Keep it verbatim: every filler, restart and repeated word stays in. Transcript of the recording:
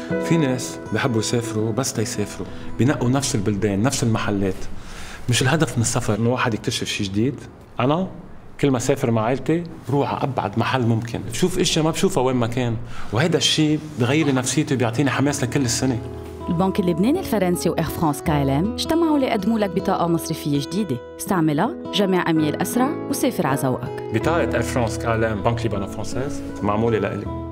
في ناس بحبوا يسافروا بس تيسافروا، بينقوا نفس البلدان نفس المحلات. مش الهدف من السفر انه واحد يكتشف شيء جديد. انا كل ما سافر مع عائلتي بروح على ابعد محل ممكن، بشوف اشياء ما بشوفها وين ما كان، وهذا الشيء بغير لي نفسيتي وبيعطيني حماس لكل السنه. البنك اللبناني الفرنسي وإير فرانس كا إل إم اجتمعوا ليقدموا لك بطاقة مصرفية جديدة، استعملها جميع أميال أسرع وسافر على ذوقك. بطاقة إير فرانس كا إل إم بنك لبنان فرانسيز معمولة لإلي.